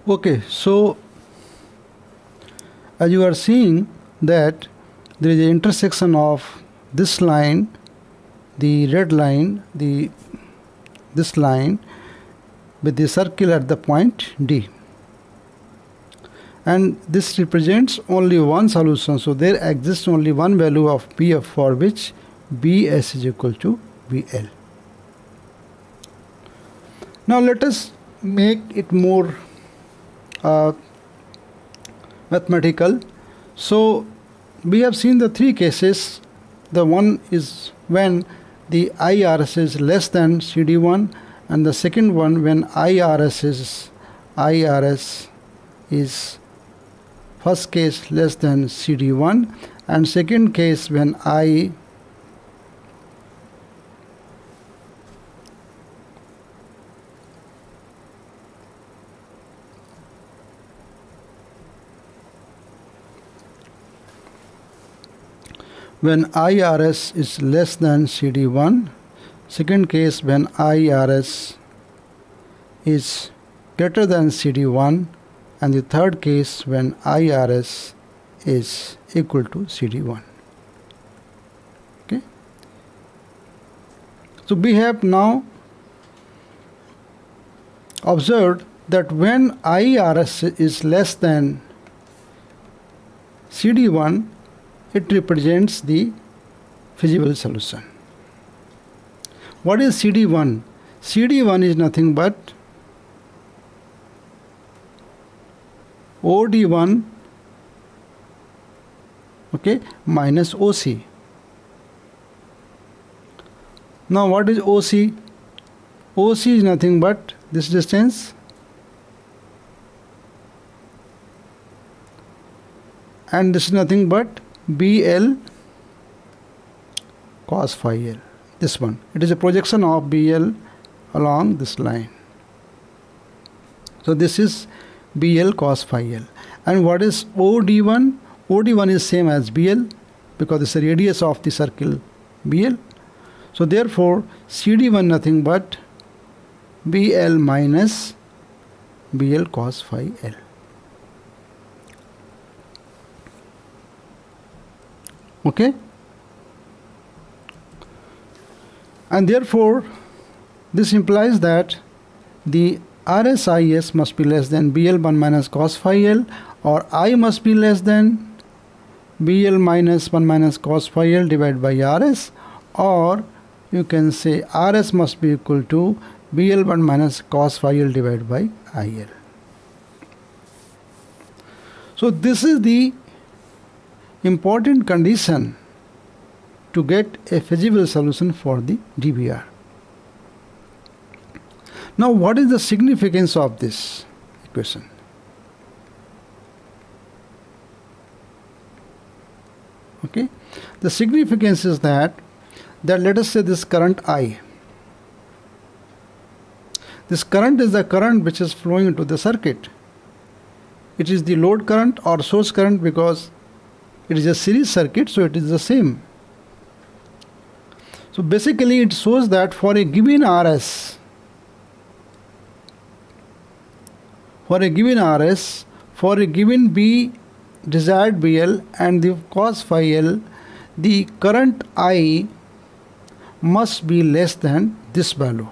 Okay, so as you are seeing that there is an intersection of this line, the red line, this line with the circle at the point D, and this represents only one solution, so there exists only one value of Bf for which Bs is equal to Bl. Now let us make it more mathematical. So we have seen the three cases. The one is when the IRS is less than CD1, and the second one when IRS is first case less than CD1, and second case when IRS is less than CD1, second case when IRS is greater than CD1, and the third case when IRS is equal to CD1. Okay. So we have now observed that when IRS is less than CD1, it represents the feasible solution. What is CD1? CD1 is nothing but OD1, okay, minus OC. Now what is OC? OC is nothing but this distance and this is nothing but BL cos phi L. This one, it is a projection of BL along this line. So this is BL cos phi L. And what is OD1? OD1 is same as BL because it's the radius of the circle BL. So therefore CD1 nothing but BL minus BL cos phi L. Okay, and therefore this implies that the RSIS must be less than BL1 minus cos phi L, or I must be less than BL minus 1 minus cos phi L divided by RS, or you can say RS must be equal to BL1 minus cos phi L divided by IL. So this is the important condition to get a feasible solution for the DVR. Now what is the significance of this equation? Okay, the significance is that let us say this current I. This current is the current which is flowing into the circuit. It is the load current or source current because it is a series circuit, so it is the same. So basically it shows that for a given RS, for a given B desired BL and the cos phi L, the current I must be less than this value.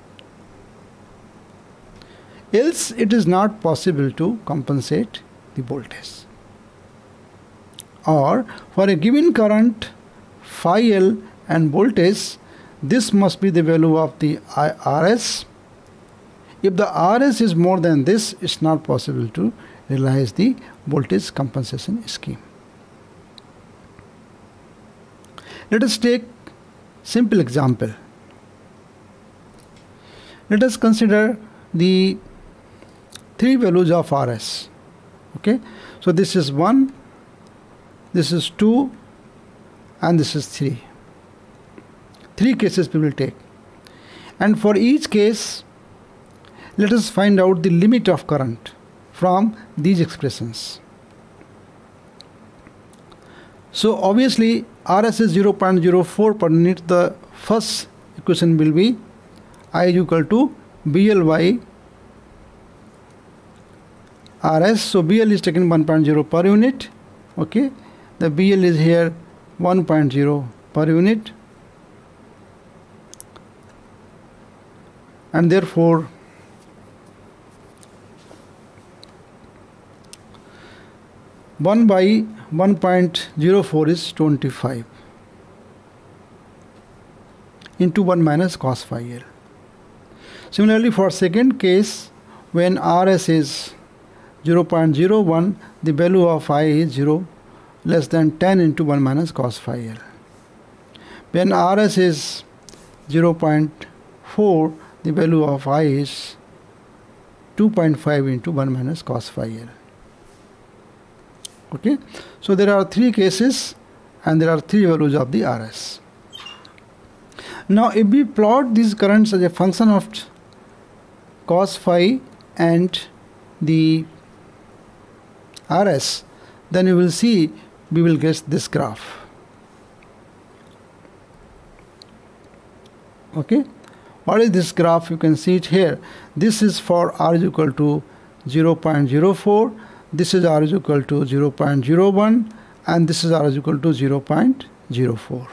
Else it is not possible to compensate the voltage. Or for a given current phi L and voltage, this must be the value of the RS. If the RS is more than this, it's not possible to realize the voltage compensation scheme. Let us take simple example. Let us consider the three values of RS. Okay, so this is 1, this is 2, and this is 3. Three cases we will take, and for each case let us find out the limit of current from these expressions. So obviously RS is 0.04 per unit. The first equation will be I is equal to BLY RS. So BL is taken 1.0 per unit. Okay, the BL is here 1.0 per unit, and therefore one by 1.04 is 25 into 1 minus cos phi L. Similarly, for second case, when RS is 0.01, the value of I is 0 less than 10 into 1 minus cos phi L. When RS is 0.4, the value of I is 2.5 into 1 minus cos phi L. Okay, so there are three cases and there are three values of the RS. Now, if we plot these currents as a function of cos phi and the RS, then you will see we will get this graph. Okay, what is this graph? You can see it here. This is for R is equal to 0.04, this is R is equal to 0.01, and this is R is equal to 0.04.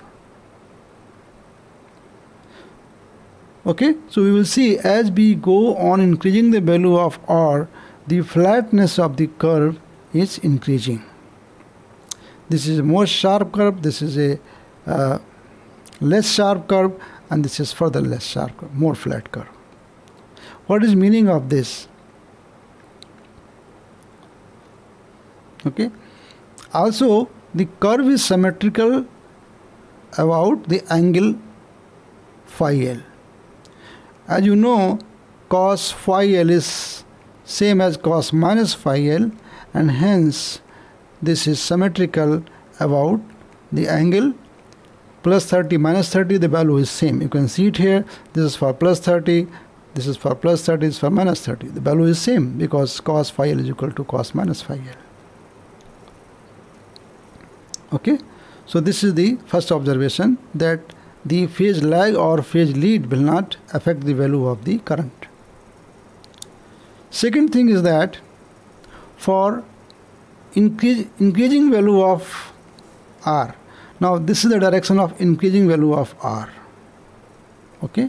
Okay, so we will see as we go on increasing the value of R, the flatness of the curve is increasing. This is a more sharp curve, this is a less sharp curve, and this is further less sharp curve, more flat curve. What is meaning of this? Okay, also the curve is symmetrical about the angle phi L. As you know, cos phi L is same as cos minus phi L, and hence this is symmetrical about the angle plus 30 minus 30. The value is same. You can see it here. This is for plus 30, this is for plus 30, this is for minus 30. The value is same because cos phi L is equal to cos minus phi L. Okay, so this is the first observation, that the phase lag or phase lead will not affect the value of the current. Second thing is that for increasing value of R, now this is the direction of increasing value of R. Okay,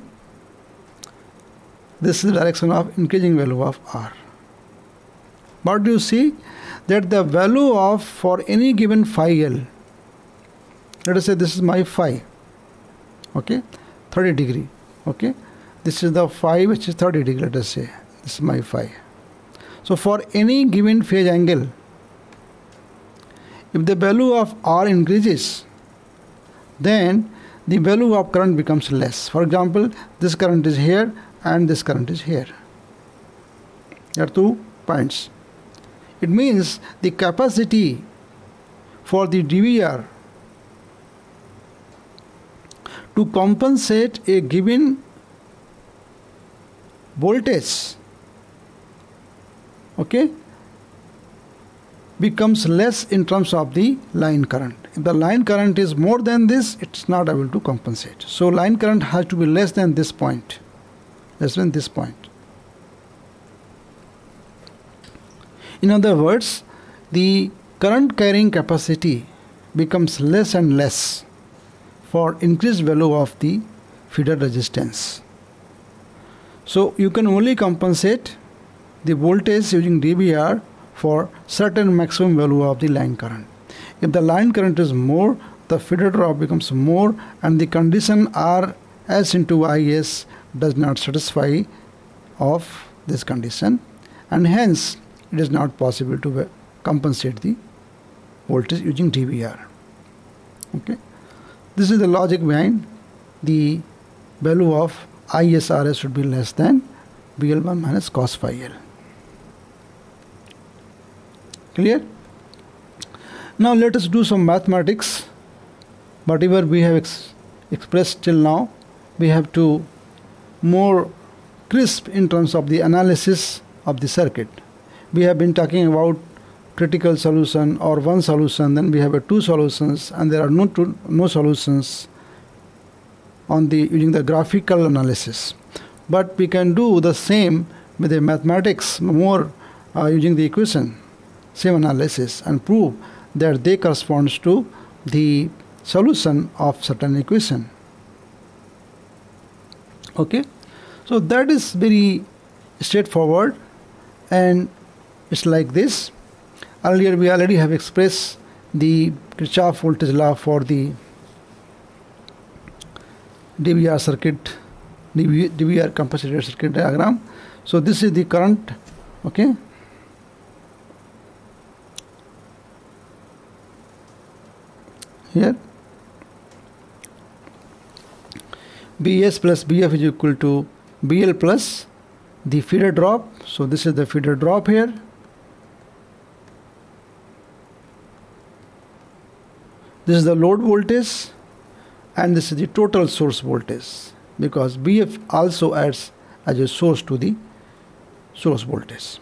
this is the direction of increasing value of R. What do you see? That the value of, for any given phi L, let us say this is my phi, okay, 30 degree, okay, this is the phi which is 30 degree, let us say this is my phi. So for any given phase angle, if the value of R increases, then the value of current becomes less. For example, this current is here and this current is here. There are 2 points. It means the capacity for the DVR to compensate a given voltage, okay, becomes less in terms of the line current. If the line current is more than this, it's not able to compensate. So line current has to be less than this point, less than this point. In other words, the current carrying capacity becomes less and less for increased value of the feeder resistance. So you can only compensate the voltage using DVR for certain maximum value of the line current. If the line current is more, the feeder drop becomes more, and the condition RS into IS does not satisfy of this condition, and hence it is not possible to compensate the voltage using DVR. Okay, this is the logic behind the value of ISRS should be less than BL1 minus cos phi L. Clear? Now let us do some mathematics. Whatever we have expressed till now, we have to more crisp in terms of the analysis of the circuit. We have been talking about critical solution or one solution, then we have 2 solutions, and there are no solutions on the using the graphical analysis. But we can do the same with the mathematics more using the equation, same analysis, and prove that they corresponds to the solution of certain equation. Okay, so that is very straightforward, and it's like this. Earlier we already have expressed the Kirchhoff voltage law for the DVR circuit, DVR capacitor circuit diagram. So this is the current, okay. Here BS plus BF is equal to BL plus the feeder drop. So this is the feeder drop here. This is the load voltage, and this is the total source voltage, because BF also adds as a source to the source voltage.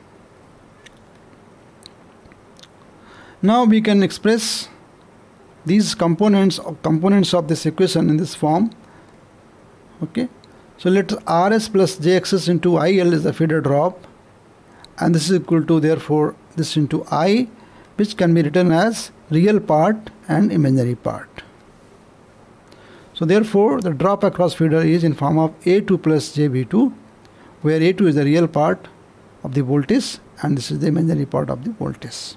Now we can express these components of this equation in this form. Okay, so let RS plus JXS into IL is the feeder drop, and this is equal to, therefore, this into I, which can be written as real part and imaginary part. So therefore the drop across feeder is in form of A2 plus JB2, where A2 is the real part of the voltage and this is the imaginary part of the voltage.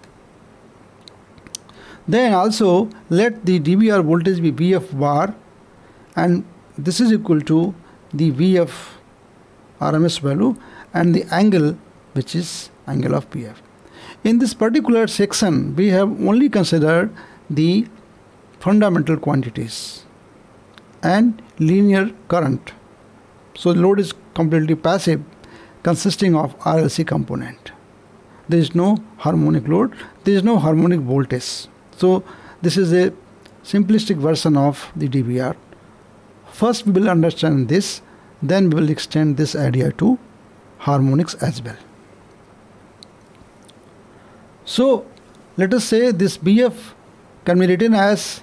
Then also let the DVR voltage be VF bar, and this is equal to the VF RMS value and the angle, which is angle of PF. In this particular section we have only considered the fundamental quantities and linear current. So the load is completely passive, consisting of RLC component. There is no harmonic load, there is no harmonic voltage. So this is a simplistic version of the DVR. First we will understand this, then we will extend this idea to harmonics as well. So let us say this BF can be written as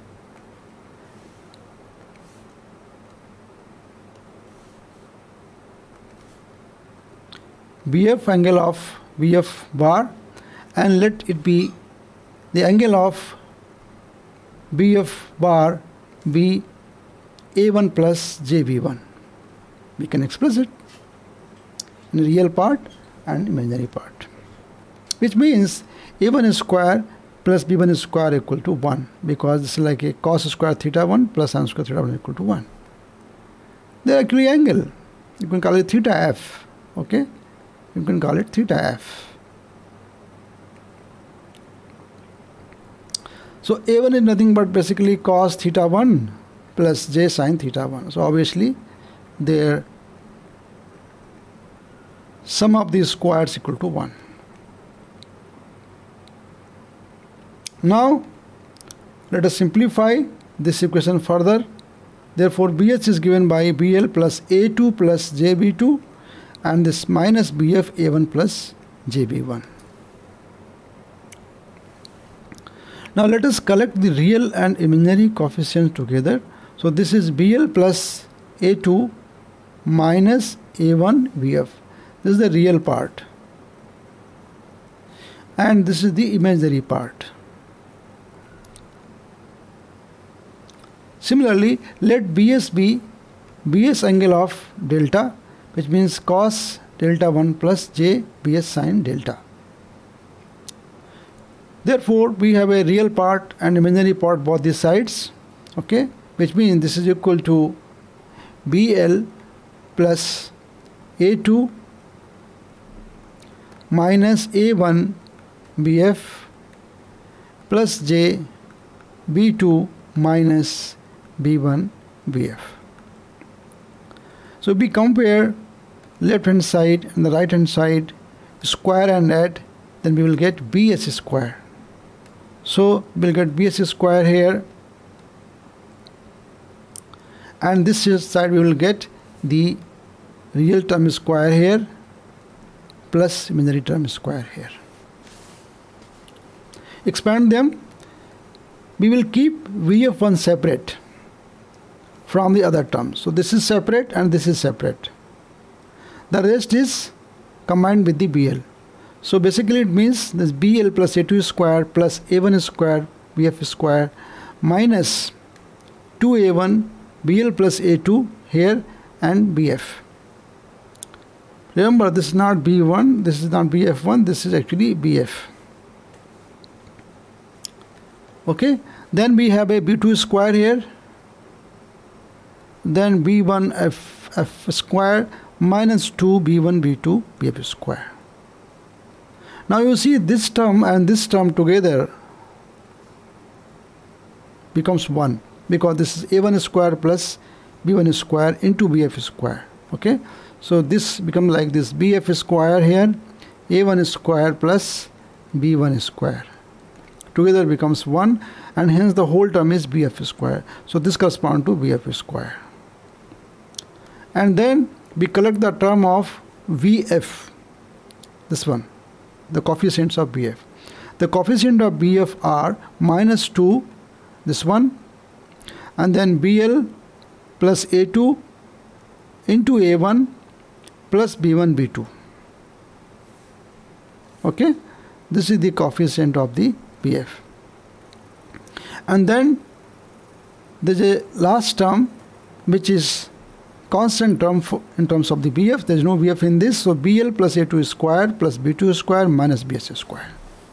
BF angle of VF bar, and let it be the angle of BF bar be A1 plus JB1. We can express it in real part and imaginary part, which means A1 square plus B1 square equal to 1, because this is like a cos square theta 1 plus sin square theta 1 equal to 1. They are actually angle. You can call it theta f. Okay, you can call it theta f. So A1 is nothing but basically cos theta 1 plus j sin theta 1. So obviously their sum of these squares equal to 1. Now let us simplify this equation further. Therefore BH is given by BL plus A2 plus JB2, and this minus BF A1 plus JB1. Now let us collect the real and imaginary coefficients together. So this is BL plus A2 minus A1 BF. This is the real part, and this is the imaginary part. Similarly, let BS be BS angle of delta, which means cos delta 1 plus j BS sin delta. Therefore, we have a real part and imaginary part both these sides, okay, which means this is equal to BL plus A2 minus A1 BF plus j B2 minus B1 BF. So we compare left hand side and the right hand side, square and add, then we will get BS square. So we will get BS square here, and this side we will get the real term square here plus imaginary term square here. Expand them. We will keep VF1 separate from the other terms. So this is separate and this is separate. The rest is combined with the BL. So basically it means this BL plus A2 square plus A1 square BF square minus 2A1 BL plus A2 here and BF. Remember, this is not B1, this is not BF1, this is actually BF. Okay, then we have a B2 square here, then B1 F square minus 2 B1 B2 BF square. Now you see this term and this term together becomes 1, because this is A1 square plus B1 square into BF square. Okay, so this becomes like this, BF square here, A1 square plus B1 square. Together becomes 1, and hence the whole term is BF square. So this corresponds to BF square. And then we collect the term of VF, this one, the coefficients of BF. The coefficient of BF are minus 2, this one, and then BL plus A2 into A1 plus B1 B2. Okay, this is the coefficient of the BF. And then there is a last term which is constant term in terms of the BF. There is no BF in this, so BL plus A2 square plus B2 square minus BS square.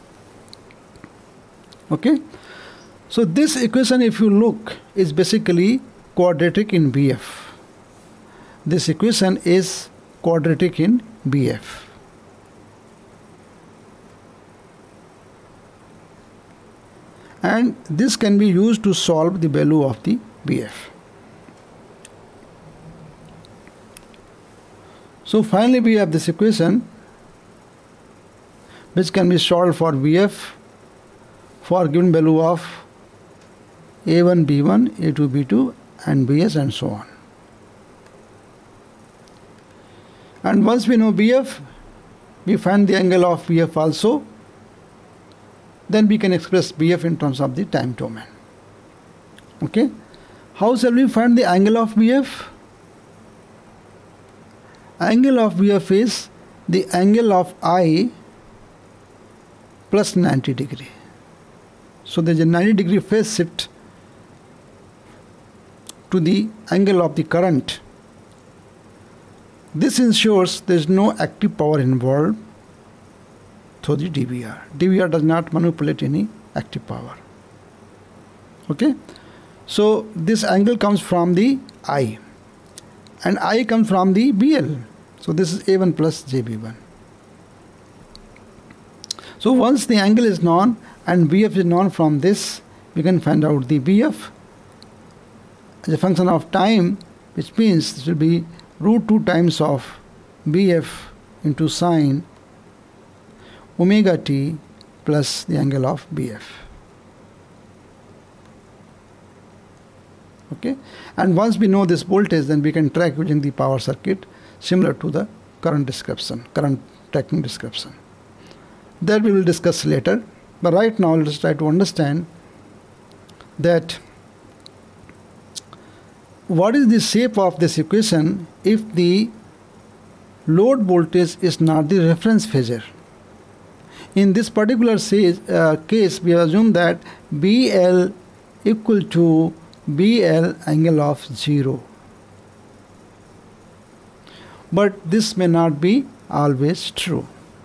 Okay, so this equation, if you look, is basically quadratic in BF. This equation is quadratic in BF. And this can be used to solve the value of the BF. So finally we have this equation which can be solved for BF for given value of A1 B1, A2 B2 and BS and so on. And once we know BF, we find the angle of BF also. Then we can express BF in terms of the time domain. Okay, how shall we find the angle of BF? Angle of BF is the angle of I plus 90 degree. So there is a 90 degree phase shift to the angle of the current. This ensures there is no active power involved through the DVR. DVR does not manipulate any active power. Okay, so this angle comes from the I, and I comes from the BL. So this is A1 plus JB1. So once the angle is known and BF is known, from this we can find out the BF as a function of time, which means this will be root 2 times of BF into sine omega t plus the angle of BF. Okay, and once we know this voltage, then we can track using the power circuit similar to the current description, current tracking description. That we will discuss later, but right now let us try to understand that what is the shape of this equation if the load voltage is not the reference phasor. In this particular case, we assume that BL equal to BL angle of 0. But this may not be always true.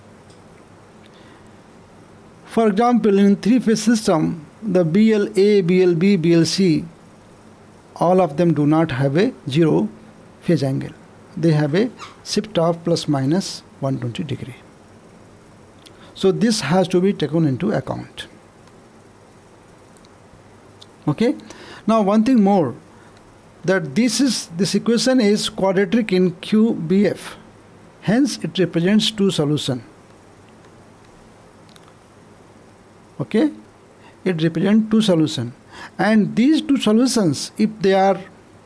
For example, in three-phase system, the BLA, BLB, BLC, all of them do not have a 0 phase angle. They have a shift of plus minus 120 degree. So this has to be taken into account. Okay. Now one thing more, that this equation is quadratic in QBF. Hence it represents two solutions. Okay. It represents two solutions. And these two solutions, if they are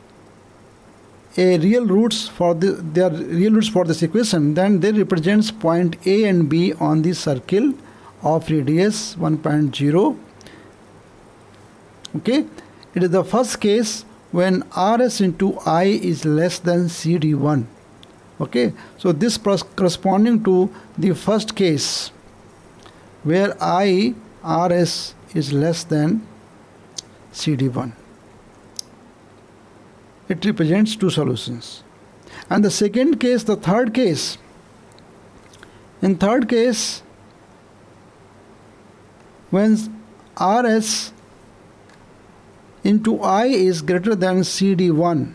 real roots for this equation, then they represents point A and B on the circle of radius 1.0. Okay, it is the first case when RS into I is less than CD1, Okay, so this corresponding to the first case where IRS is less than CD1. It represents two solutions. And the second case, the third case, in third case, when RS into I is greater than CD1,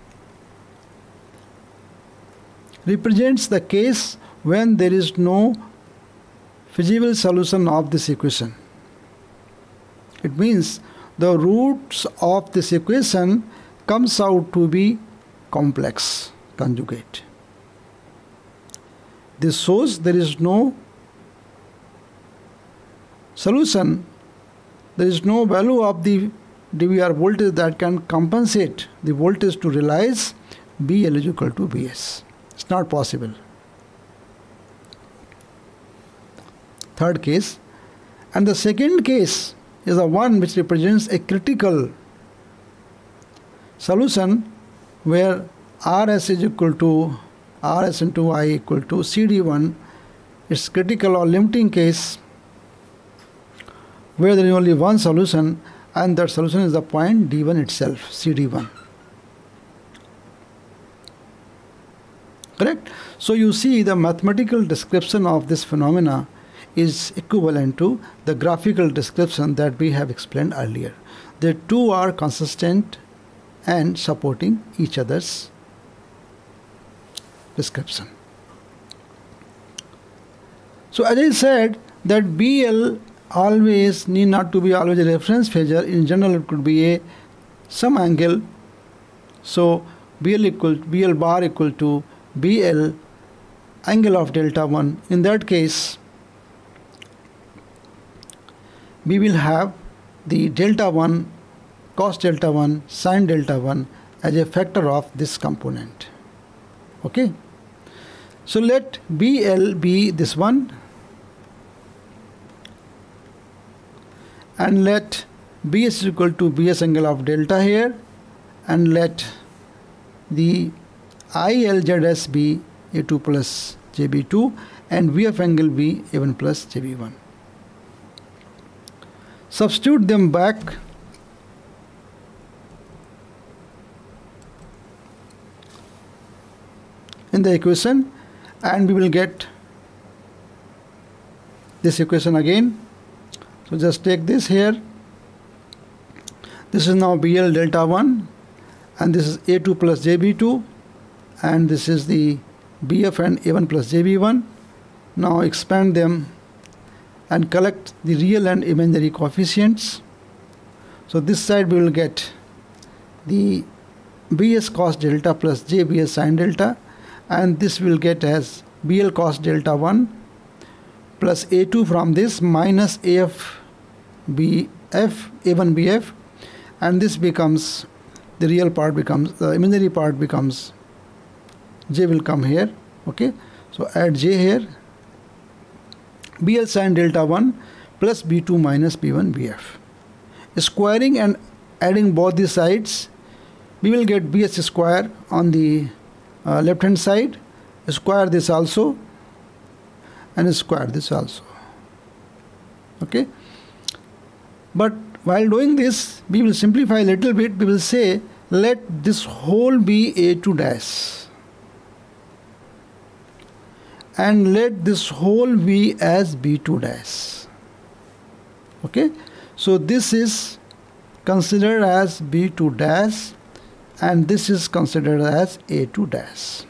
represents the case when there is no feasible solution of this equation. It means the roots of this equation comes out to be complex conjugate. This shows there is no solution, there is no value of the DVR voltage that can compensate the voltage to realize BL is equal to BS. It's not possible. Third case. And the second case is the one which represents a critical solution where RS is equal to RS into I equal to CD1. It's critical or limiting case where there is only one solution, and that solution is the point D1 itself, CD1. Correct? So you see the mathematical description of this phenomena is equivalent to the graphical description that we have explained earlier. The two are consistent and supporting each other's description. So as I said that BL always need not to be always a reference phasor. In general it could be some angle. So BL bar equal to BL angle of delta 1. In that case we will have the delta 1 cos delta 1 sin delta 1 as a factor of this component. Okay, so let BL be this one and let BS is equal to BS angle of delta here, and let the ILZS be A2 plus JB2 and VF angle be A1 plus JB1. Substitute them back in the equation and we will get this equation again. So just take this here. This is now BL delta 1 and this is A2 plus JB2 and this is the BF and A1 plus JB1. Now expand them and collect the real and imaginary coefficients. So this side we will get the BS cos delta plus JBS sin delta, and this will get as BL cos delta 1 plus A2 from this minus AF BF A1 BF, and this becomes the real part becomes the imaginary part becomes J will come here. Okay, so add J here, BL sin delta 1 plus B2 minus B1 BF. Squaring and adding both the sides, we will get BS square on the left hand side, square this also and square this also. Okay, but while doing this we will simplify a little bit. We will say let this whole be A2 dash and let this whole be as B2 dash. Okay, so this is considered as B2 dash and this is considered as A2 dash.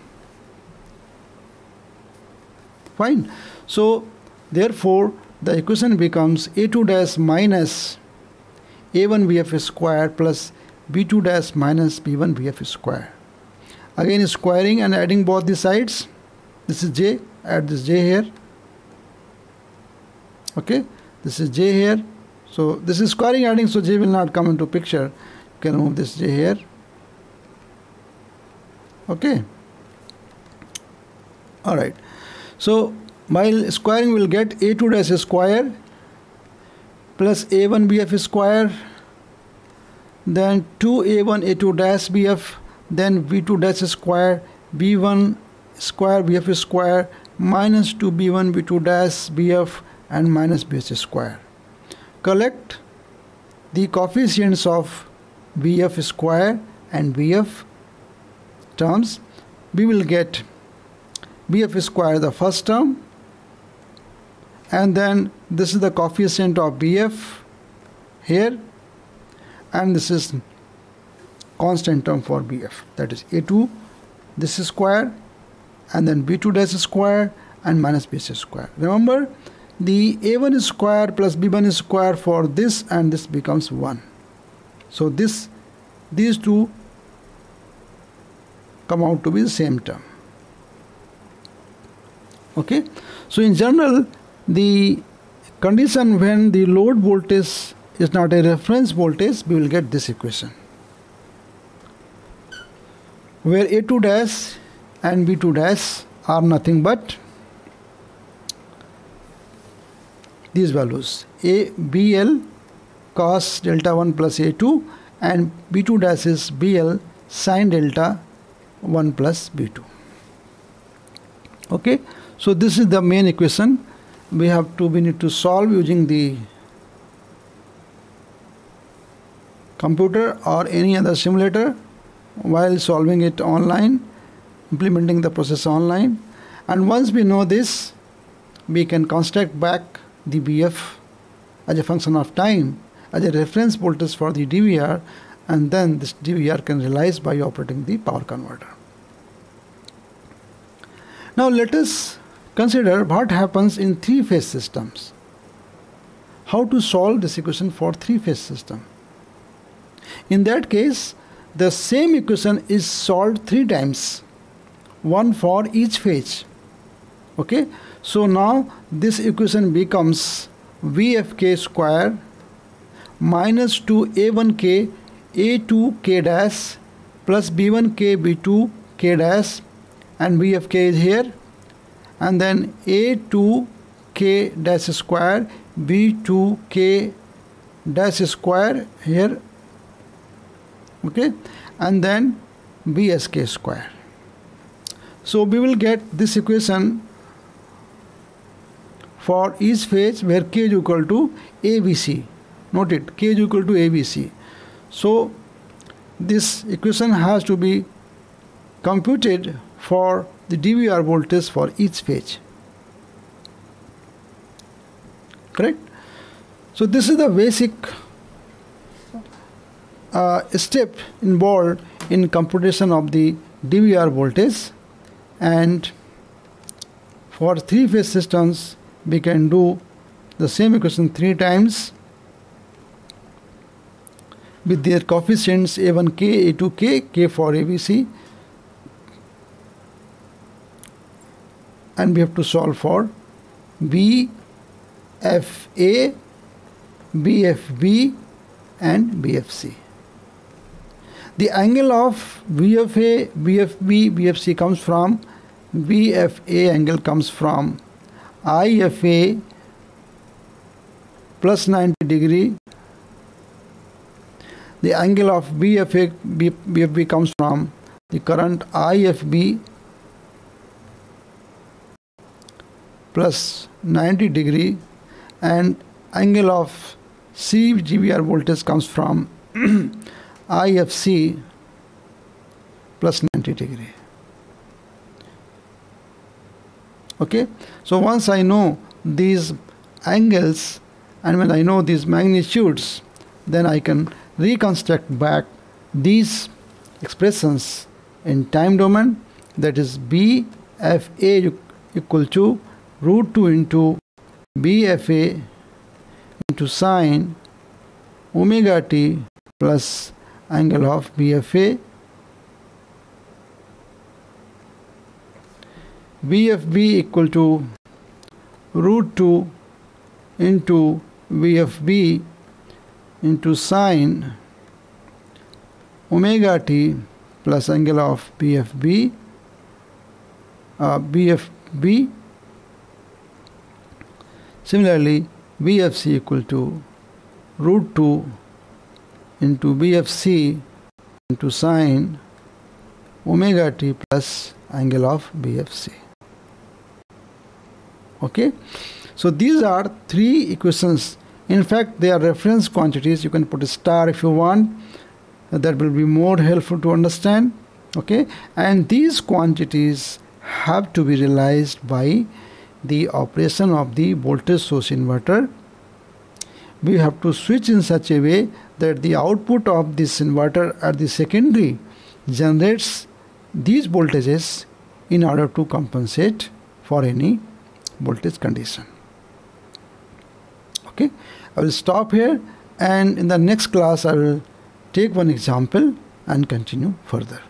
Fine. So therefore the equation becomes A2 dash minus A1 BF square plus B2 dash minus B1 BF square. Again squaring and adding both the sides. This is J, add this J here. Okay, this is J here. So this is squaring adding, so J will not come into picture. You can remove this J here. Okay. Alright. So while squaring we will get A2 dash square plus A1 BF square, then 2A1 A2 dash BF, then B2 dash square B1 square BF square minus 2B1 B2 dash BF and minus BS square. Collect the coefficients of BF square and BF terms. We will get BF square the first term, and then this is the coefficient of BF here, and this is constant term for BF, that is A2 this is square, and then B2 dash square and minus BS square. Remember, the A1 is square plus B1 is square for this, and this becomes 1. So these two come out to be the same term. Okay, so in general, the condition when the load voltage is not a reference voltage, we will get this equation, where A2 dash and B2 dash are nothing but these values, BL cos delta 1 plus A2, and B2 dash is BL sin delta 1 plus B2. Okay, so this is the main equation we need to solve using the computer or any other simulator while solving it online, implementing the process online. And once we know this, we can construct back the BF as a function of time as a reference voltage for the DVR, and then this DVR can realize by operating the power converter. Now let us consider what happens in three-phase systems. How to solve this equation for three-phase system. In that case, the same equation is solved 3 times, one for each phase. Okay, so now this equation becomes VFK square minus 2A1K A2K dash plus B1K B2K dash, and VFK is here, and then A2K dash square B2K dash square here. Okay, and then BSK square. So we will get this equation for each phase where K is equal to ABC. Note it, K is equal to ABC. So this equation has to be computed for the DVR voltage for each phase. Correct? So this is the basic step involved in computation of the DVR voltage, and for three-phase systems we can do the same equation 3 times with their coefficients A1K, A2K, K for ABC, and we have to solve for BFA, BFB and BFC. The angle of BFA, BFB, BFC comes from BFA angle comes from IFA plus 90 degree. The angle of BFA, BFB comes from the current IFB plus 90 degree, and angle of CGVR voltage comes from IFC plus 90 degree. Okay, so once I know these angles and when I know these magnitudes, then I can reconstruct back these expressions in time domain, that is BFA equal to root 2 into BFA into sine omega t plus angle of BFA, BFB equal to root 2 into BFB into sine omega t plus angle of BFB, BFB. Similarly, BFC equal to root 2 into BFC into sine omega t plus angle of BFC. Okay, so these are three equations. In fact, they are reference quantities. You can put a star if you want. That will be more helpful to understand. Okay, and these quantities have to be realized by the operation of the voltage source inverter. We have to switch in such a way that the output of this inverter at the secondary generates these voltages in order to compensate for any voltage condition. Okay, I will stop here, and in the next class I will take one example and continue further.